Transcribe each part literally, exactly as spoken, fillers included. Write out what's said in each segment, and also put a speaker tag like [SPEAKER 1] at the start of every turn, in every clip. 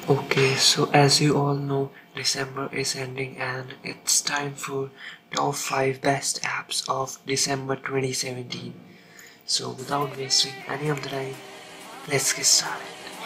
[SPEAKER 1] Okay, so as you all know, December is ending and it's time for top five best apps of December twenty seventeen. So without wasting any of the time, let's get started.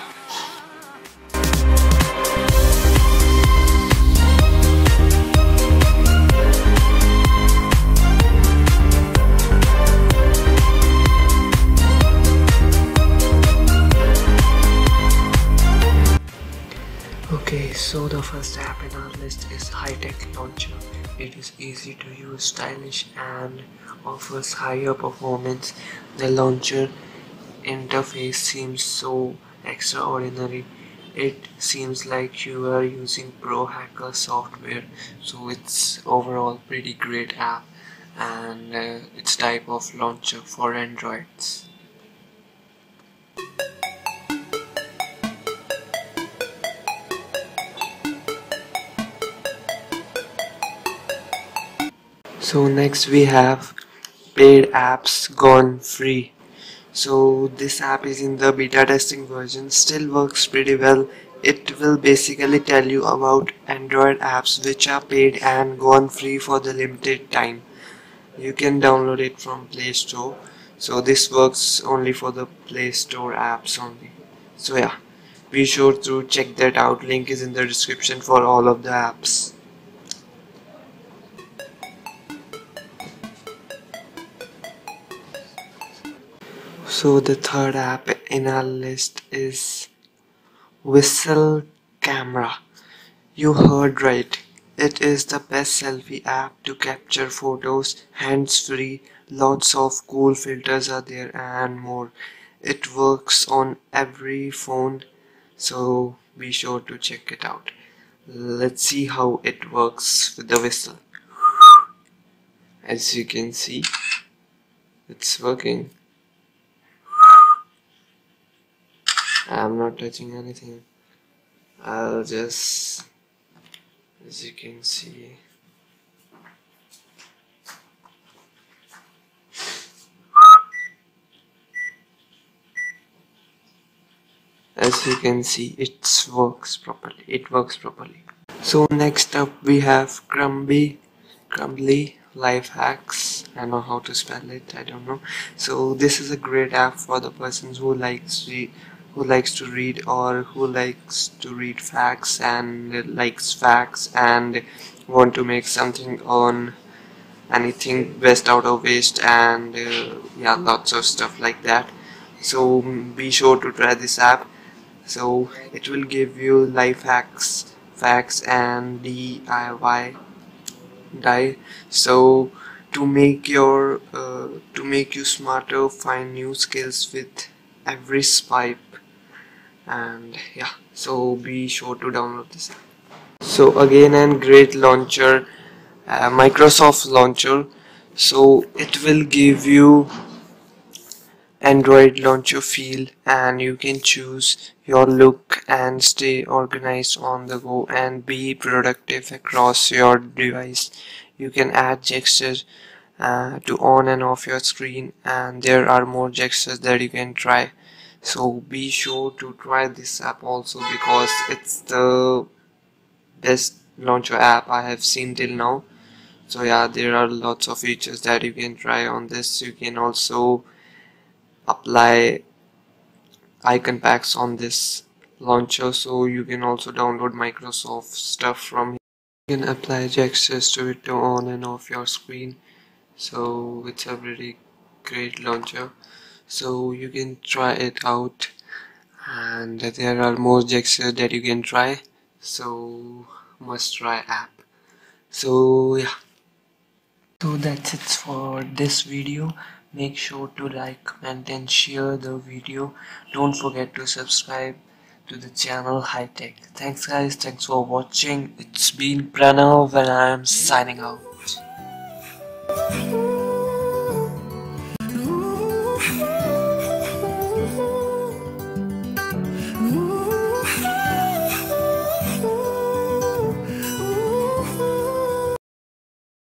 [SPEAKER 1] Okay, so the first app in our list is Hi-Tech Launcher. It is easy to use, stylish, and offers higher performance. The launcher interface seems so extraordinary. It seems like you are using Pro Hacker software, so it's overall pretty great app, and uh, it's type of launcher for Androids. So next we have paid apps gone free. So this app is in the beta testing version, still works pretty well. It will basically tell you about Android apps which are paid and gone free for the limited time. You can download it from Play Store. So this works only for the Play Store apps only. So yeah, be sure to check that out. Link is in the description for all of the apps. So the third app in our list is Whistle Camera. You heard right. It is the best selfie app to capture photos, hands-free, lots of cool filters are there and more. It works on every phone, so be sure to check it out. Let's see how it works with the whistle. As you can see, it's working. I'm not touching anything. I'll just, as you can see, as you can see, it works properly. It works properly. So next up we have Crumbly, Crumbly Life Hacks. I know how to spell it. I don't know. So this is a great app for the persons who likes read, who likes to read or who likes to read facts and likes facts and want to make something on anything best out of waste and uh, yeah, lots of stuff like that. So be sure to try this app. So it will give you life hacks, facts, and D I Y die. So to make your uh, to make you smarter, find new skills with every swipe, and yeah. So be sure to download this app. So again, and great launcher, uh, Microsoft Launcher. So it will give you Android launcher feel and you can choose your look and stay organized on the go and be productive across your device. You can add gestures uh, to on and off your screen, and there are more gestures that you can try. So be sure to try this app also because it's the best launcher app I have seen till now. So yeah, there are lots of features that you can try on this. You can also apply icon packs on this launcher, so you can also download Microsoft stuff from here. You can apply gestures to it to on and off your screen, so it's a really great launcher. So you can try it out, and there are more gestures that you can try, so must try app. So yeah, so that's it for this video. Make sure to like, comment and share the video. Don't forget to subscribe to the channel Hi-Tech. Thanks guys, thanks for watching. It's been Pranav and I am signing out.